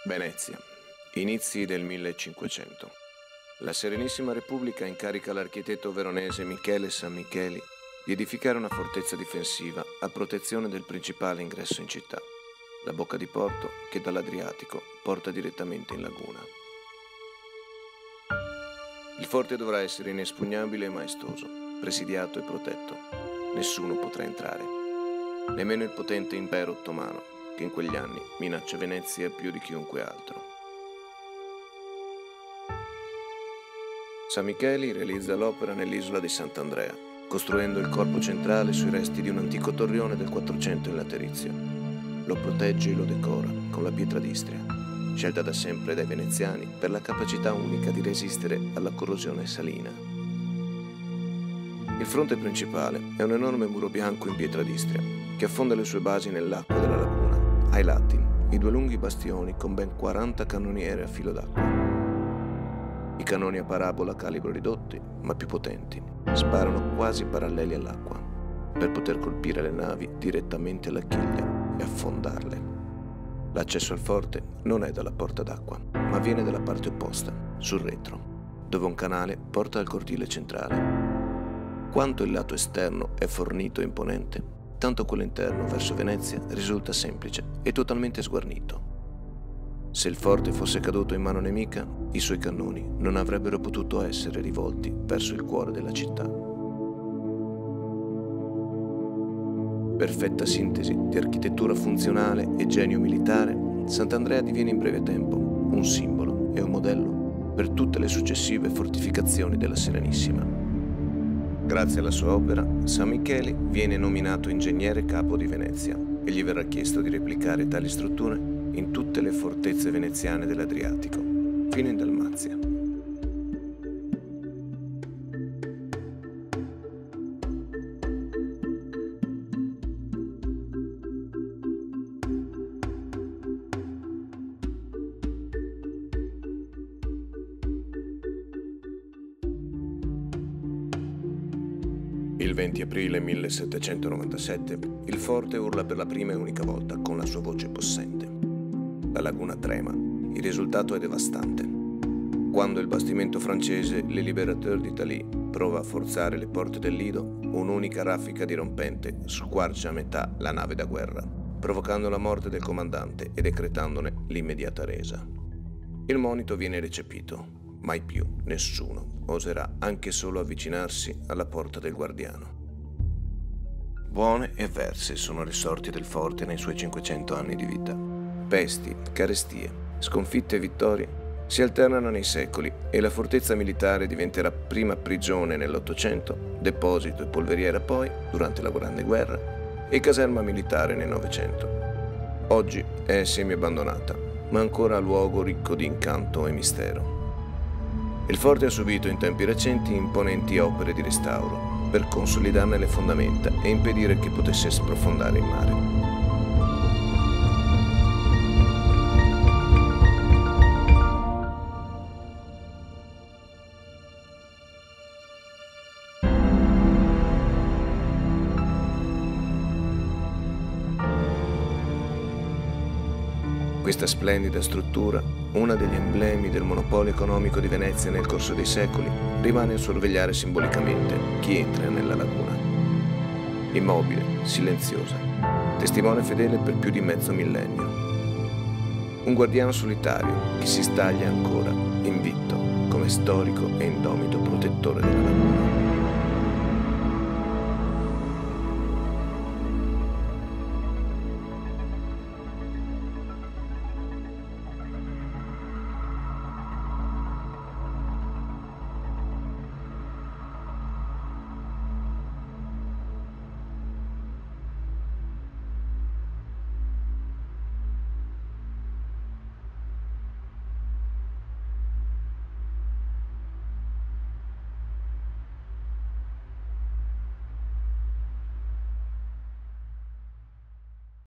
Venezia, inizi del 1500. La Serenissima Repubblica incarica l'architetto veronese Michele Sammicheli di edificare una fortezza difensiva a protezione del principale ingresso in città, la bocca di porto che dall'Adriatico porta direttamente in laguna. Il forte dovrà essere inespugnabile e maestoso, presidiato e protetto. Nessuno potrà entrare, nemmeno il potente impero ottomano, che in quegli anni minaccia Venezia più di chiunque altro. Sammicheli realizza l'opera nell'isola di Sant'Andrea, costruendo il corpo centrale sui resti di un antico torrione del 400 in laterizio. Lo protegge e lo decora con la pietra d'Istria, scelta da sempre dai veneziani per la capacità unica di resistere alla corrosione salina. Il fronte principale è un enorme muro bianco in pietra d'Istria che affonda le sue basi nell'acqua della laguna. Ai lati, i due lunghi bastioni con ben 40 cannoniere a filo d'acqua. I cannoni a parabola a calibro ridotti, ma più potenti, sparano quasi paralleli all'acqua per poter colpire le navi direttamente alla chiglia e affondarle. L'accesso al forte non è dalla porta d'acqua, ma viene dalla parte opposta, sul retro, dove un canale porta al cortile centrale. Quanto il lato esterno è fornito e imponente, tanto quello interno verso Venezia risulta semplice e totalmente sguarnito. Se il forte fosse caduto in mano nemica, i suoi cannoni non avrebbero potuto essere rivolti verso il cuore della città. Perfetta sintesi di architettura funzionale e genio militare, Sant'Andrea diviene in breve tempo un simbolo e un modello per tutte le successive fortificazioni della Serenissima. Grazie alla sua opera, Sammicheli viene nominato ingegnere capo di Venezia e gli verrà chiesto di replicare tali strutture in tutte le fortezze veneziane dell'Adriatico, fino in Dalmazia. Il 20 aprile 1797 il forte urla per la prima e unica volta con la sua voce possente. La laguna trema, il risultato è devastante. Quando il bastimento francese Le Libérateur d'Italie prova a forzare le porte del Lido, un'unica raffica dirompente squarcia a metà la nave da guerra, provocando la morte del comandante e decretandone l'immediata resa. Il monito viene recepito. Mai più nessuno oserà anche solo avvicinarsi alla porta del guardiano. Buone e avverse sono le sorti del forte nei suoi 500 anni di vita. Pesti, carestie, sconfitte e vittorie si alternano nei secoli e la fortezza militare diventerà prima prigione nell'Ottocento, deposito e polveriera poi durante la Grande Guerra e caserma militare nel Novecento. Oggi è semi-abbandonata, ma ancora luogo ricco di incanto e mistero. Il forte ha subito in tempi recenti imponenti opere di restauro per consolidarne le fondamenta e impedire che potesse sprofondare in mare. Questa splendida struttura, una degli emblemi del monopolio economico di Venezia nel corso dei secoli, rimane a sorvegliare simbolicamente chi entra nella laguna. Immobile, silenziosa, testimone fedele per più di mezzo millennio. Un guardiano solitario che si staglia ancora, invitto, come storico e indomito protettore della laguna.